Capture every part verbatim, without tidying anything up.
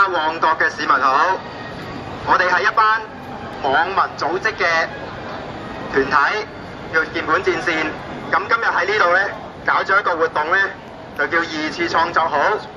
家旺角嘅市民好，我哋係一班網民組織嘅團體，叫鍵盤戰線。咁今日喺呢度咧搞咗一個活動咧，就叫二次創作好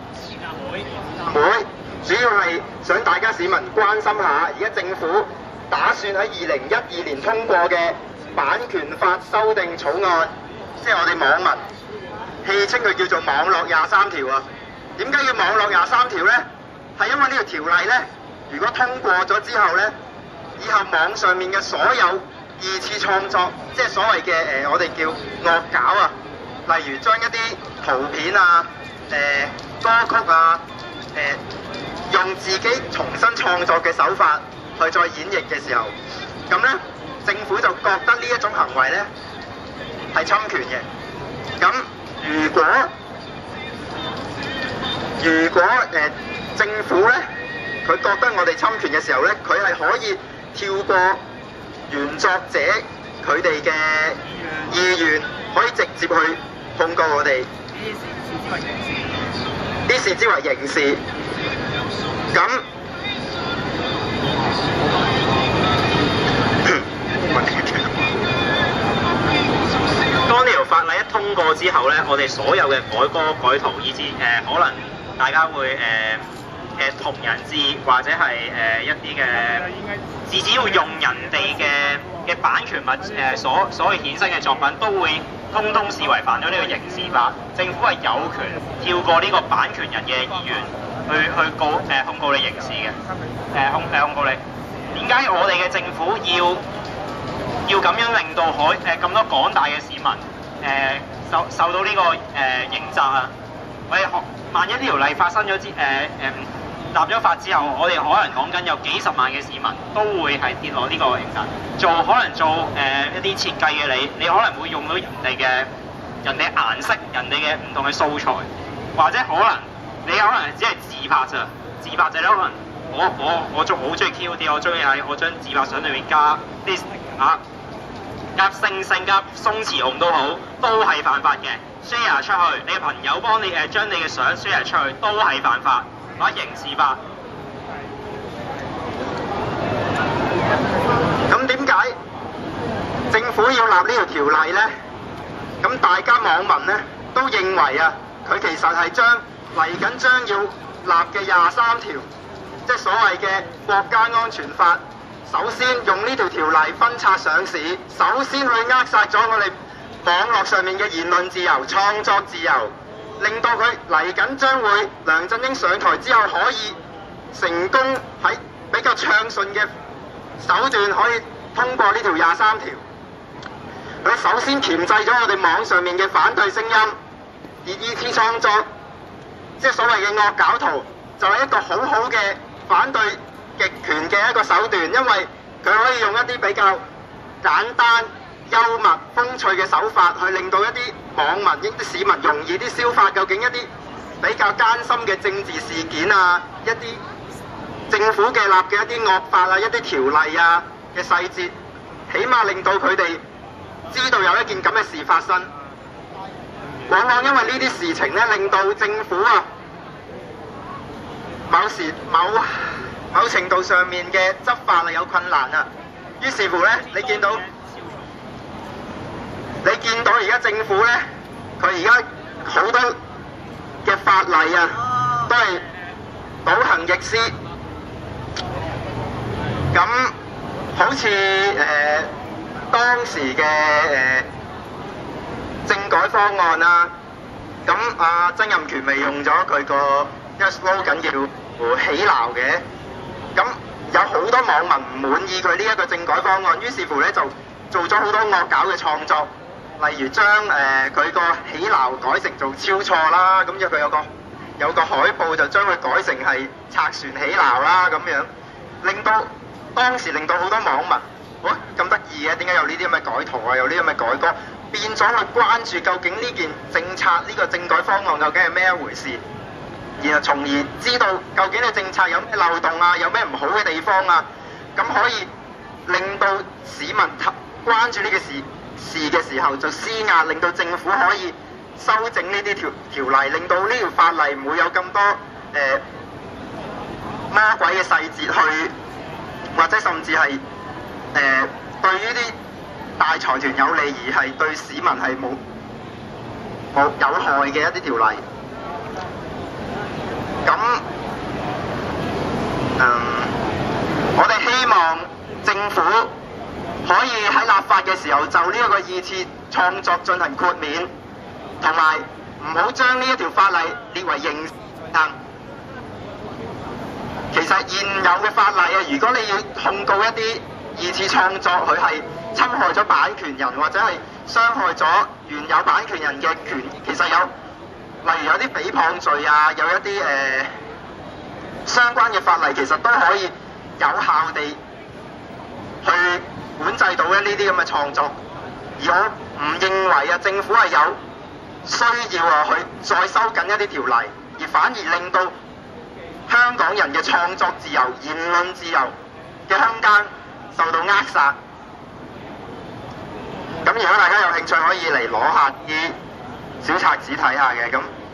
會，主要係想大家市民關心下，而家政府打算喺二零一二年通過嘅版權法修訂草案，即係我哋網民戲稱佢叫做網絡廿三條啊。點解要網絡廿三條呢？係因為呢條條例呢，如果通過咗之後呢，以後網上面嘅所有二次創作，即係所謂嘅誒、呃，我哋叫惡搞啊，例如將一啲圖片啊、誒、呃、歌曲啊、誒、呃、用自己重新創作嘅手法去再演繹嘅時候，咁呢政府就覺得呢一種行為呢係侵權嘅。咁如果如果誒、呃、政府咧，佢覺得我哋侵權嘅時候咧，佢係可以跳過原作者佢哋嘅意願，可以直接去控告我哋。呢視之為刑事。咁當呢條法例一通過之後咧，我哋所有嘅改歌改圖，以至誒、呃、可能大家會誒誒同人誌或者係誒、呃、一啲嘅，至只要用人哋嘅嘅版權物誒、呃、所所謂衍生嘅作品，都會通通視為犯咗呢個刑事法。政府係有權跳過呢個版權人嘅意願去去告誒、呃、控告你刑事嘅誒、呃、控誒、呃、控告你。點解我哋嘅政府要要咁樣令到海誒咁多廣大嘅市民誒、呃、受受到呢、這個誒、呃、刑責啊？我哋學萬一呢條例發生咗之誒誒立咗法之後，我哋可能講緊有幾十萬嘅市民都會係跌落呢個刑責。做可能做誒、呃、一啲設計嘅你，你可能會用到人哋嘅人哋顏色、人哋嘅唔同嘅素材，或者可能你可能只係自拍咋，自拍就係可能我我我仲好中意 Q 啲，我中意喺我張自拍相裏面加啲啊。夾星星夾鬆弛紅都好，都係犯法嘅。share 出去，你嘅朋友幫你誒將你嘅相 share 出去，都係犯法，或者刑事法。咁點解政府要立呢條條例呢？咁大家網民呢都認為啊，佢其實係將嚟緊將要立嘅廿三條，即係所謂嘅國家安全法。首先用呢條條例分拆上市，首先去扼殺咗我哋網絡上面嘅言論自由、創作自由，令到佢嚟緊將會梁振英上台之後可以成功喺比較暢順嘅手段可以通過呢條廿三條。佢首先鉗制咗我哋網上面嘅反對聲音，而二次創作即係所謂嘅惡搞圖，就係一個好好嘅反對極權嘅一個手段，因為佢可以用一啲比較簡單、幽默、風趣嘅手法，去令到一啲網民、一啲市民容易啲消化究竟一啲比較艱深嘅政治事件啊，一啲政府嘅立嘅一啲惡法啊、一啲條例啊嘅細節，起碼令到佢哋知道有一件咁嘅事發生。往往因為呢啲事情咧，令到政府啊某時某某程度上面嘅執法係有困難啊，於是乎咧，你見到你見到而家政府咧，佢而家好多嘅法例啊，都係倒行逆施。咁好似誒、呃、當時嘅誒、呃、政改方案啊，咁阿曾蔭權咪用咗佢個一個 slogan叫起鬧嘅。咁有好多網民唔滿意佢呢一個政改方案，於是乎咧就做咗好多惡搞嘅創作，例如將誒佢個起鬧改成做超錯啦，咁因為佢有個有個海報就將佢改成係拆船起鬧啦，咁樣令到當時令到好多網民，哇咁得意嘅，點解有呢啲咁嘅改圖啊，有呢啲咁嘅改歌，變咗去關注究竟呢件政策呢個政改方案究竟係咩一回事？然後從而知道究竟嘅政策有咩漏洞啊，有咩唔好嘅地方啊，咁可以令到市民關注呢個事事嘅時候就施壓，令到政府可以修正呢啲條條例，令到呢條法例唔會有咁多誒魔鬼嘅細節去，或者甚至係誒、呃、對於啲大財團有利，而係對市民係冇冇有害嘅一啲條例。咁嗯，我哋希望政府可以喺立法嘅時候就呢一個二次創作進行豁免，同埋唔好將呢一條法例列為刑事。其實現有嘅法例啊，如果你要控告一啲二次創作，佢係侵害咗版權人或者係傷害咗原有版權人嘅權益，其實有例如有啲誹謗罪啊，有一啲誒、呃、相關嘅法例，其實都可以有效地去管制到咧呢啲咁嘅創作。而我唔認為啊，政府係有需要啊去再收緊一啲條例，而反而令到香港人嘅創作自由、言論自由嘅空間受到扼殺。咁如果大家有興趣，可以嚟攞下啲小冊子睇下嘅咁。